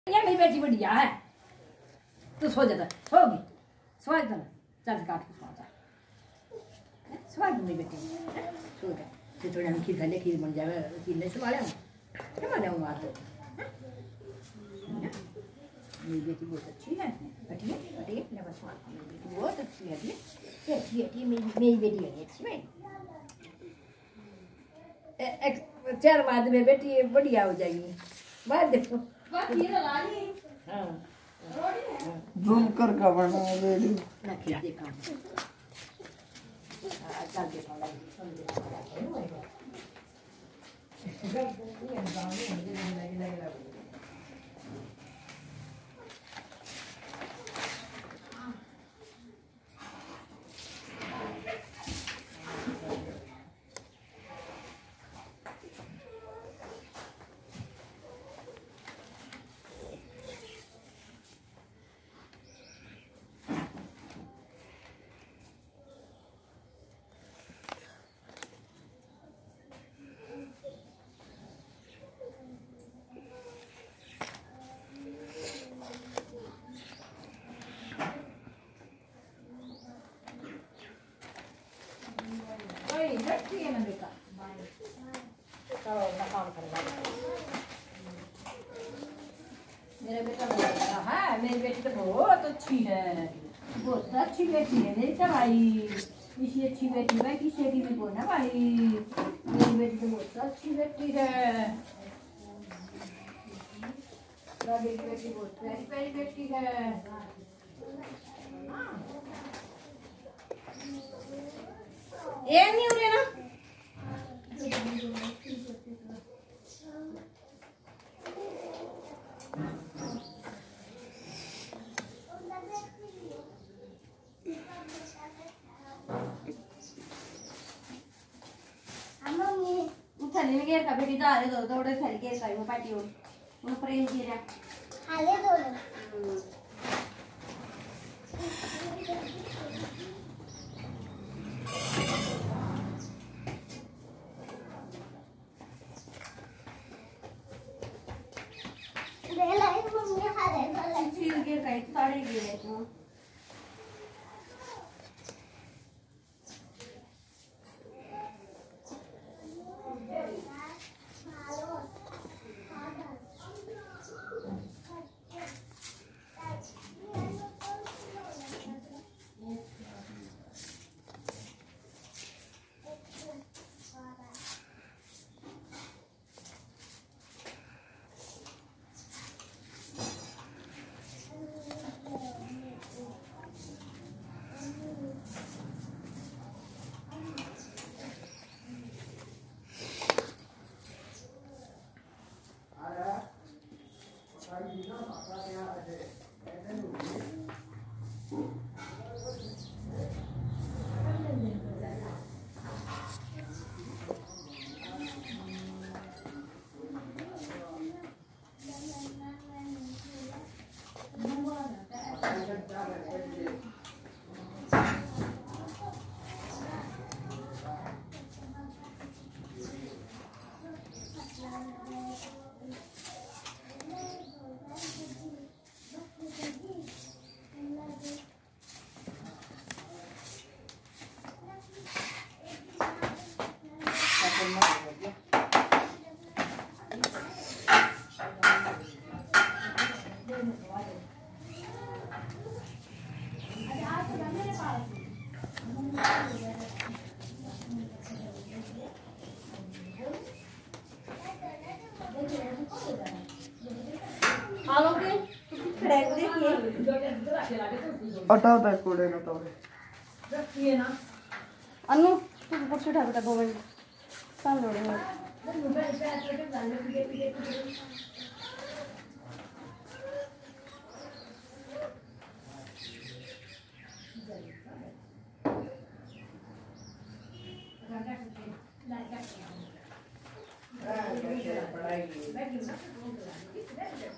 ये मेरी बेटी बढ़िया है। तू सो जा, सोगी सो जा, चल काट के सो जा। सो जा मेरी बेटी, सो जा। तो थोड़ा हम खीर खा ले, खीर बन जाए, खीर ले सो आया हूँ, क्या जाऊँ मार दो। मेरी बेटी बहुत अच्छी है, हटिए हटिए, मेरे पास मेरी बेटी बहुत अच्छी है, हटिए हटिए, मेरी बेटी है अच्छी है। चार बाद में बेटी बढ़िया हो जाएगी। बात देखो हाँ जूम कर का बना बेटी ना खीर देखा चल देखा मेरा बेटा बहुत है, मेरी बेटी तो बहुत अच्छी है, बहुत अच्छी बेटी है मेरी तो भाई। इसी अच्छी बेटी भाई किसी की भी बोलना भाई, मेरी बेटी तो बहुत अच्छी बेटी है। मेरी बेटी बहुत प्यारी प्यारी बेटी है। ये नहीं हो रहे ना थली में घेर का बेटी जा रहे दो थोड़े थली घेर का वो पार्टी हो उन प्रेम की रे हाले दो रे लाइन मम्मी हाले दो सिर घेर का साड़े घेर तो हटाओ तक कूड़े ना तो रखिए ना अनु तू कुछ उठा बेटा 2 मिनट सामने उड़ेंगे पढ़ाई